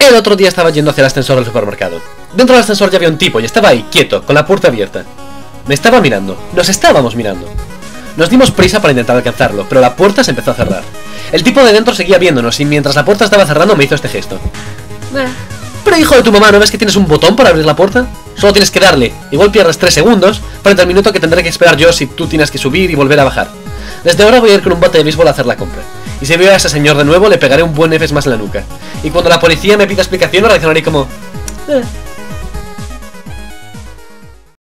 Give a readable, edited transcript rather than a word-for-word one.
El otro día estaba yendo hacia el ascensor del supermercado. Dentro del ascensor ya había un tipo y estaba ahí, quieto, con la puerta abierta. Me estaba mirando. Nos estábamos mirando. Nos dimos prisa para intentar alcanzarlo, pero la puerta se empezó a cerrar. El tipo de dentro seguía viéndonos y mientras la puerta estaba cerrando me hizo este gesto. Pero hijo de tu mamá, ¿no ves que tienes un botón para abrir la puerta? Solo tienes que darle. Igual pierdes 3 segundos frente al minuto que tendré que esperar yo si tú tienes que subir y volver a bajar. Desde ahora voy a ir con un bate de béisbol a hacer la compra. Y si veo a ese señor de nuevo, le pegaré un buen Fs más en la nuca. Y cuando la policía me pida explicaciones, reaccionaré como...